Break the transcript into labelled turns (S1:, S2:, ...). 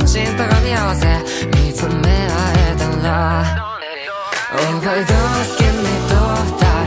S1: 真高み合わせ見つめ合えたら Overdose